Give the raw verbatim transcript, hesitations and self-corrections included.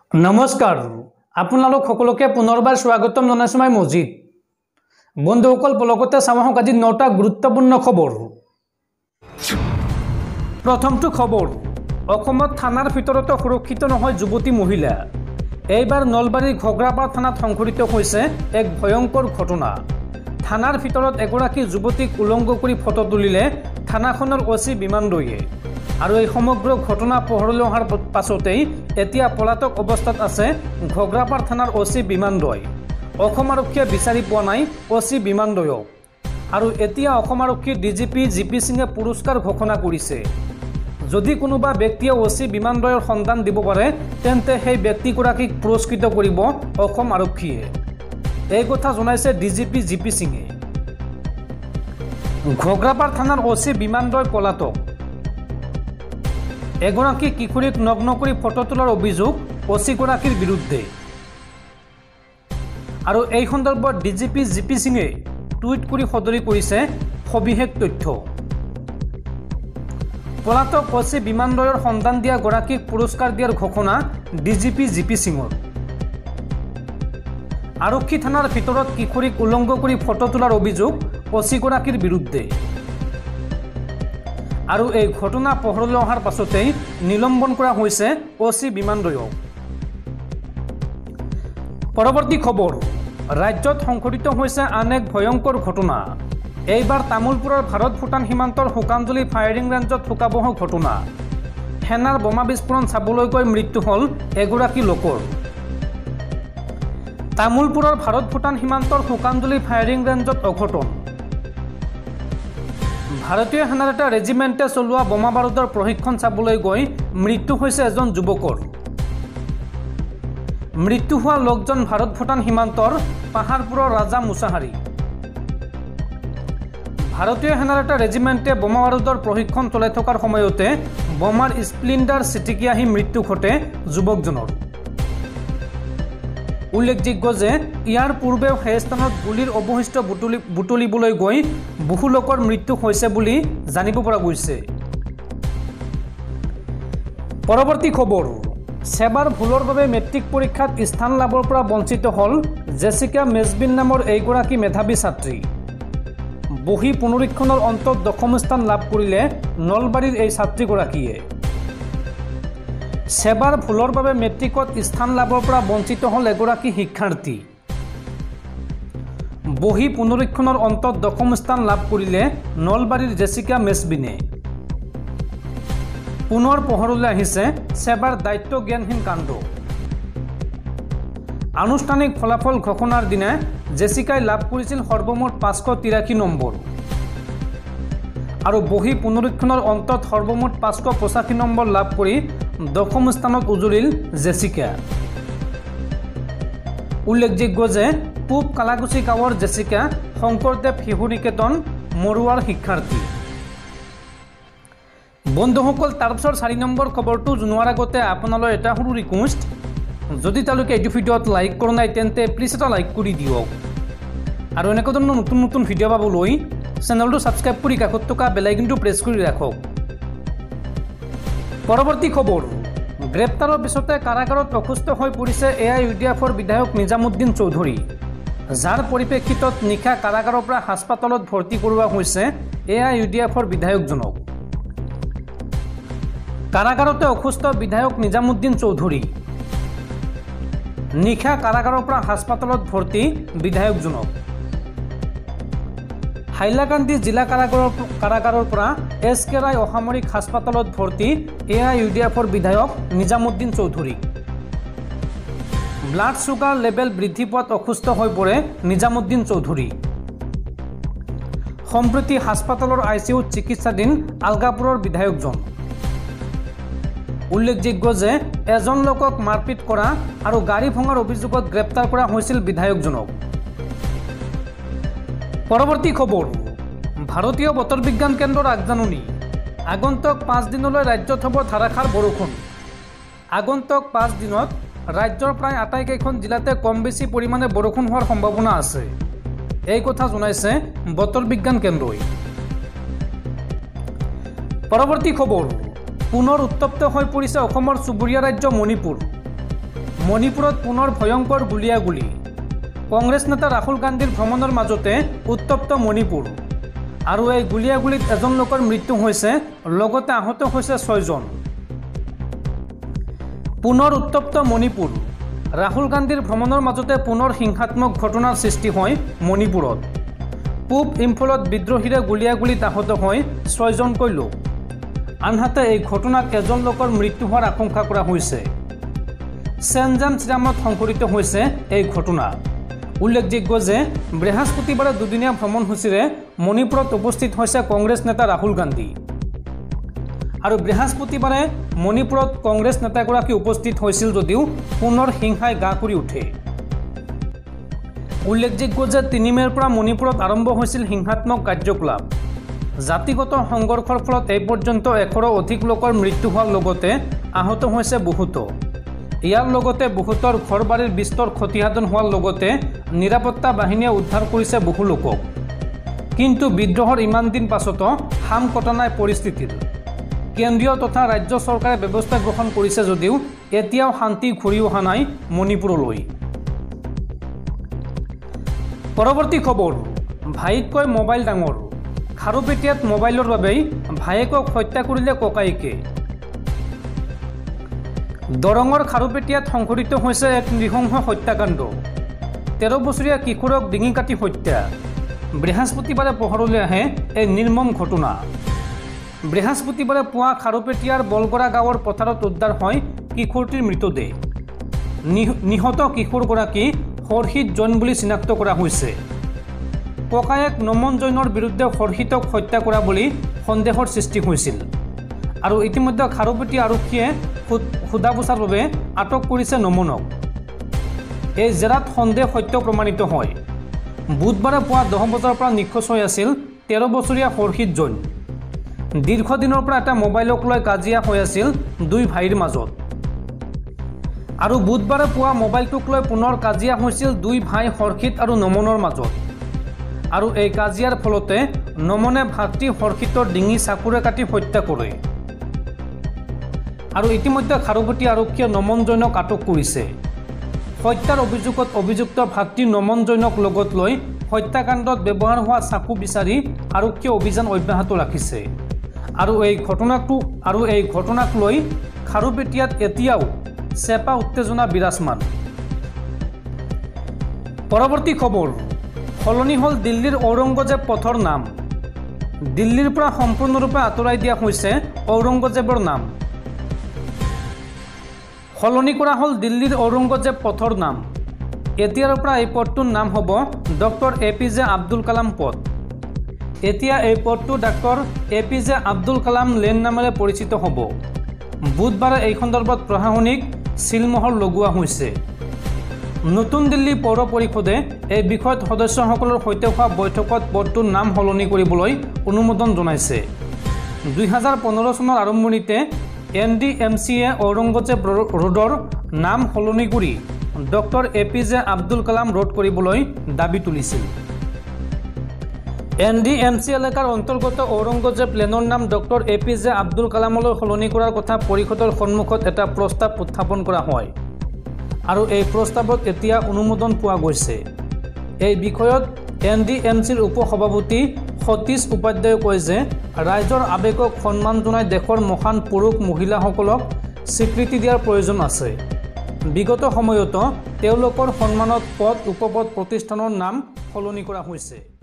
नमस्कार आपनालोक सकलोके पुनर्बार स्वागतम जनाइছো मैं मजिद बंधुসকল पलकते चाওঁ আজি नौटा गुरुत्वपूर्ण खबर। प्रथमটো खबर অসমত থানাৰ ভিতৰতে সুৰক্ষিত নহয় যুৱতী মহিলা। এইবাৰ নলবাৰীৰ ঘগ্ৰাপাৰ থানাত সংঘটিত হৈছে এক ভয়ংকৰ ঘটনা। থানাৰ ভিতৰত এগৰাকী যুৱতীক উলংঘ কৰি ফটো তুলিলে থানাখনৰ ওসি বিমান দয়ে আৰু এই সমগ্ৰ ঘটনা পোহৰলৈ অহাৰ পাছতেই এতিয়া পলাতক অৱস্থাত আছে ঘগ্ৰাপাৰ থানাৰ ওসি বিমান দয়। অসম আৰক্ষীয়ে বিচাৰি পোৱা নাই ওসি বিমান দয়ক আৰু এতিয়া অসম আৰক্ষীৰ ডিজিপি জিপি সিঙে পুৰস্কাৰ ঘোষণা কৰিছে। যদি কোনোবা ব্যক্তিয়ে ওসি বিমান দয়ৰ সন্ধান দিব পাৰে তেন্তে সেই ব্যক্তিগৰাকীক পুৰস্কৃত কৰিব অসম আৰক্ষীয়ে। এই কথা জনাইছে ডিজিপি জিপি সিঙে। ঘগ্ৰাপাৰ থানাৰ ওসি বিমান দয় পলাতক। এগৰাকী কিশোৰীক নগ্ন কৰি ফটো তোলাৰ অভিযোগ ওসিগৰাকীৰ বিৰুদ্ধে আৰু এই সন্দৰ্ভত ডিজিপি জিপি সিঙে টুইট কৰি সদৰি কৰিছে সবিশেষ তথ্য। পলাতক ওসি বিমান দয়ৰ সন্ধান দিয়া গৰাকীক পুৰস্কাৰ দিয়াৰ ঘোষণা ডিজিপি জিপি সিঙৰ। আৰক্ষী থানাৰ ভিতৰত কিশোৰীক উলংঘ কৰি ফটো তোলাৰ অভিযোগ ওসিগৰাকীৰ বিৰুদ্ধে আৰু এই ঘটনা পোহৰলৈ অহাৰ পাছতেই নিলম্বন কৰা হৈছে ওসি বিমান দয়ক। পৰৱৰ্তী খবৰ ৰাজ্যত সংঘটিত হৈছে আন এক ভয়ংকৰ ঘটনা। এইবাৰ তামুলপুৰৰ ভাৰত ভূটান সীমান্তৰ শুকানজুলি ফায়াৰিং ৰেঞ্জত শোকাবহ ঘটনা। সেনাৰ বোমা বিস্ফোৰণ চাবলৈ গৈ মৃত্যু হ'ল এগৰাকী লোকৰ। তামুলপুৰৰ ভাৰত ভূটান সীমান্তৰ শুকানজুলি ফায়াৰিং ৰেঞ্জত অঘটন। ভাৰতীয় সেনাৰ এটা ৰেজিমেণ্টে চলোৱা বোমা বাৰুদৰ প্ৰশিক্ষণ চাবলৈ গৈ মৃত্যু হৈছে এজন যুৱকৰ। মৃত্যু হোৱা লোকজন ভাৰত ভূটান সীমান্তৰ পাহাৰপুৰৰ ৰাজা মুছাহাৰী। ভাৰতীয় সেনাৰ এটা ৰেজিমেণ্টে বোমা বাৰুদৰ প্ৰশিক্ষণ চলাই থকাৰ সময়তে বোমাৰ স্প্লিণ্ডাৰ ছিটিকি আহি মৃত্যু ঘটে যুৱকজনৰ। উল্লেখযোগ্য যে ইয়াৰ পূৰ্বেও সেই স্থানত গুলীৰ অৱশিষ্ট বুটলি বুটলিবলৈ গৈ বহু লোকৰ মৃত্যু হৈছে বুলি জানিব পৰা গৈছে। পৰৱৰ্তী খবৰ সেবাৰ ভুলৰ বাবে মেট্ৰিক পৰীক্ষাত স্থান লাভৰ পৰা বঞ্চিত হ'ল জেছিকা মেজবিন নামৰ এইগৰাকী মেধাৱী ছাত্ৰী। বহি পুনৰীক্ষণৰ অন্তত দশম স্থান লাভ কৰিলে নলবাৰীৰ এই ছাত্ৰীগৰাকীয়ে। সেবাৰ ভুলৰ বাবে মেট্ৰিকত স্থান লাভৰ পৰা বঞ্চিত হ'ল এগৰাকী শিক্ষাৰ্থী। বহি পুনৰীক্ষণৰ অন্তত দশম স্থান লাভ কৰিলে নলবাৰীৰ জেছিকা মেজবিনে। পুনৰ পোহৰলৈ আহিছে সেবাৰ দায়িত্ব জ্ঞানহীন কাণ্ড। আনুষ্ঠানিক ফলাফল ঘোষণাৰ দিনা জেছিকাই লাভ কৰিছিল সৰ্বমুঠ পাঁচশ তিৰাশী নম্বৰ আৰু বহি পুনৰীক্ষণৰ অন্তত সৰ্বমুঠ পাঁচশ পঁচাশী নম্বৰ লাভ কৰি দশম স্থানত উজলিল জেছিকা। উল্লেখযোগ্য যে পূব কালাগুচি গাঁৱৰ জেছিকা শংকৰদেৱ শিশু নিকেতন মৰুৱাৰ শিক্ষাৰ্থী। বন্ধুসকল তাৰপিছৰ চাৰি নম্বৰ খবৰটো জনোৱাৰ আগতে আপোনালৈ এটা সৰু ৰিকুৱেষ্ট, যদি তেওঁলোকে এইটো ভিডিঅ'ত লাইক কৰা নাই তেন্তে প্লিজ এটা লাইক কৰি দিয়ক আৰু এনেকুৱা ধৰণৰ নতুন নতুন ভিডিঅ' পাবলৈ চেনেলটো ছাবস্ক্ৰাইব কৰি কাষত থকা বেল আইকনটো প্ৰেছ কৰি ৰাখক। পৰৱৰ্তী খবৰ গ্ৰেপ্তাৰৰ পিছতে কাৰাগাৰত অসুস্থ হৈ পৰিছে এ আই ইউ ডি এফৰ বিধায়ক নিজামুদ্দিন চৌধুৰী, যাৰ পৰিপ্ৰেক্ষিতত নিশা কাৰাগাৰৰ পৰা হাস্পতালত ভৰ্তি কৰোৱা হৈছে এ আই ইউ ডি এফৰ বিধায়কজনক। কাৰাগাৰতে অসুস্থ বিধায়ক নিজামুদ্দিন চৌধুৰী। নিশা কাৰাগাৰৰ পৰা হাস্পতালত ভৰ্তি বিধায়কজনক। হাইলাকান্দি জিলা কাৰাগাৰৰ কাৰাগাৰৰ পৰা এছ কে ৰায় অসামৰিক হাস্পতালত ভৰ্তি এ আই ইউ ডি এফৰ বিধায়ক Nizamuddin Chowdhury. Blood sugar level বৃদ্ধি পোৱাত অসুস্থ হৈ পৰে নিজামুদ্দিন চৌধুৰী। সম্প্ৰতি হাস্পতালৰ আই চি ইউত চিকিৎসাধীন আলগাপুৰৰ বিধায়কজন। উল্লেখযোগ্য যে এজন লোকক মাৰপিট কৰা আৰু গাড়ী ভঙাৰ অভিযোগত গ্ৰেপ্তাৰ কৰা হৈছিল বিধায়কজনক। পৰৱৰ্তী খবৰ ভাৰতীয় বতৰ বিজ্ঞান কেন্দ্ৰৰ আগজাননী। আগন্তুক পাঁচ দিনলৈ ৰাজ্যত হ'ব ধাৰাসাৰ বৰষুণ। আগন্তুক পাঁচ দিনত ৰাজ্যৰ প্ৰায় আটাইকেইখন জিলাতে কম বেছি পৰিমাণে বৰষুণ হোৱাৰ সম্ভাৱনা আছে। এই কথা জনাইছে বতৰ বিজ্ঞান কেন্দ্ৰই। পৰৱৰ্তী খবৰ পুনৰ উত্তপ্ত হৈ পৰিছে অসমৰ চুবুৰীয়া ৰাজ্য মণিপুৰ। মণিপুৰত পুনৰ ভয়ংকৰ গুলিয়াগুলি। কংগ্ৰেছ নেতা ৰাহুল গান্ধীৰ ভ্ৰমণৰ মাজতে উত্তপ্ত মণিপুৰ আৰু এই গুলিয়াগুলিত এজন লোকৰ মৃত্যু হৈছে, লগতে আহত হৈছে ছয়জন। পুনৰ উত্তপ্ত মণিপুৰ। ৰাহুল গান্ধীৰ ভ্ৰমণৰ মাজতে পুনৰ হিংসাত্মক ঘটনাৰ সৃষ্টি হয় মণিপুৰত। পূব ইম্ফলত বিদ্ৰোহীৰে গুলিয়াগুলিত আহত হয় ছয়জনকৈ লোক। আনহাতে এই ঘটনাত এজন লোকৰ মৃত্যু হোৱাৰ আশংকা কৰা হৈছে। চেনজান চিৰামত সংঘটিত হৈছে এই ঘটনা। উল্লেখযোগ্য যে বৃহস্পতিবাৰে দুদিনীয়া ভ্ৰমণসূচীৰে মণিপুৰত উপস্থিত হৈছে কংগ্ৰেছ নেতা ৰাহুল গান্ধী। আৰু বৃহস্পতিবাৰে মণিপুৰত কংগ্ৰেছ নেতাগৰাকী উপস্থিত হৈছিল যদিও পুনৰ হিংসাই গা কৰি উঠে। উল্লেখযোগ্য যে তিনি মে'ৰ পৰা মণিপুৰত আৰম্ভ হৈছিল হিংসাত্মক কাৰ্যকলাপ। জাতিগত সংঘৰ্ষৰ ফলত এই পৰ্যন্ত এশৰো অধিক লোকৰ মৃত্যু হোৱাৰ লগতে আহত হৈছে বহুতো। ইয়াৰ লগতে বহুতৰ ঘৰ বাৰীৰ বিস্তৰ ক্ষতিসাধন হোৱাৰ লগতে নিৰাপত্তা বাহিনীয়ে উদ্ধাৰ কৰিছে বহু লোকক। কিন্তু বিদ্ৰোহৰ ইমান দিন পাছতো হাম কটা নাই পৰিস্থিতিৰ। কেন্দ্ৰীয় তথা ৰাজ্য চৰকাৰে ব্যৱস্থা গ্ৰহণ কৰিছে যদিও এতিয়াও শান্তি ঘূৰি অহা নাই মণিপুৰলৈ। পৰৱৰ্তী খবৰ, ভাইতকৈ মোবাইল ডাঙৰ। খাৰুপেটীয়াত মোবাইলৰ বাবেই ভায়েকক হত্যা কৰিলে ককায়েকে। দৰঙৰ খাৰুপেটীয়াত সংঘটিত হৈছে এক নৃশংস হত্যাকাণ্ড। তেৰ বছৰীয়া কিশোৰক ডিঙি কাটি হত্যা। বৃহস্পতিবাৰে পোহৰলৈ আহে এই নিৰ্মম ঘটনা। বৃহস্পতিবাৰে পুৱা খাৰুপেটীয়াৰ বলগৰা গাঁৱৰ পথাৰত উদ্ধাৰ হয় কিশোৰটিৰ মৃতদেহ। নিহত কিশোৰগৰাকী হৰ্ষিত জৈন বুলি চিনাক্ত কৰা হৈছে। ককায়েক নমন জৈনৰ বিৰুদ্ধে হৰ্ষিতক হত্যা কৰা বুলি সন্দেহৰ সৃষ্টি হৈছিল আৰু ইতিমধ্যে খাৰুপেটীয়া আৰক্ষীয়ে সোধা পোছাৰ বাবে আটক কৰিছে নমনক। এই জেৰাত সন্দেহ সত্য প্ৰমাণিত হয়। বুধবাৰে পুৱা দহ বজাৰ পৰা নিখোজ হৈ আছিল তেৰ বছৰীয়া হৰ্ষিত জৈন। দীৰ্ঘদিনৰ পৰা এটা মোবাইলক লৈ কাজিয়া হৈ আছিল দুই ভাইৰ মাজত। আৰু বুধবাৰে পুৱা মোবাইলটোক লৈ পুনৰ কাজিয়া হৈছিল দুই ভাই হৰ্ষিত আৰু নমনৰ মাজত। আৰু এই কাজিয়াৰ ফলতে নমনে ভাতৃ হৰ্ষিতৰ ডিঙি চাকুৰে কাটি হত্যা কৰে। আৰু ইতিমধ্যে খাৰুপেটীয়া আৰক্ষীয়ে নমন জৈনক আটক কৰিছে। হত্যাৰ অভিযোগত অভিযুক্ত ভাতৃ নমন জৈনক লগত লৈ হত্যাকাণ্ডত ব্যৱহাৰ হোৱা চাকু বিচাৰি আৰক্ষীয়ে অভিযান অব্যাহত ৰাখিছে। আৰু এই ঘটনাটো আৰু এই ঘটনাক লৈ খাৰুপেটীয়াত এতিয়াও চেপা উত্তেজনা বিৰাজমান। পৰৱৰ্তী খবৰ, সলনি হ'ল দিল্লীৰ ঔৰংগজেব পথৰ নাম। দিল্লীৰ পৰা সম্পূৰ্ণৰূপে আঁতৰাই দিয়া হৈছে ঔৰংগজেবৰ নাম। সলনি কৰা হ'ল দিল্লীৰ ঔৰংগজেব পথৰ নাম। এতিয়াৰ পৰা এই পথটোৰ নাম হ'ব doctor A P J Abdul Kalam পথ। এতিয়া এই পথটো doctor A P J Abdul Kalam lane নামেৰে পৰিচিত হ'ব। বুধবাৰে এই সন্দৰ্ভত প্ৰশাসনিক চিলমোহৰ লগোৱা হৈছে। নতুন দিল্লী পৌৰ পৰিষদে এই বিষয়ত সদস্যসকলৰ সৈতে হোৱা বৈঠকত পথটোৰ নাম সলনি কৰিবলৈ অনুমোদন জনাইছে। দুই হাজাৰ পোন্ধৰ চনৰ আৰম্ভণিতে N D M C Aurangzeb ৰোডৰ নাম সলনি কৰি doctor A P J Abdul Kalam road কৰিবলৈ দাবী তুলিছিল। এন ডি এম চি এলেকাৰ অন্তৰ্গত ঔৰংগজেব লেনৰ নাম doctor A P J Abdul কালামলৈ সলনি কৰাৰ কথা পৰিষদৰ সন্মুখত এটা প্ৰস্তাৱ উত্থাপন কৰা হয় আৰু এই প্ৰস্তাৱত এতিয়া অনুমোদন পোৱা গৈছে। এই বিষয়ত এন ডি এম চিৰ উপ সভাপতি সতীশ উপাধ্যায়ে কয় যে ৰাইজৰ আৱেগক সন্মান জনাই দেশৰ মহান পুৰুষ মহিলাসকলক স্বীকৃতি দিয়াৰ প্ৰয়োজন আছে। বিগত সময়তো তেওঁলোকৰ সন্মানত পদ উপপদ প্ৰতিষ্ঠানৰ নাম সলনি কৰা হৈছে।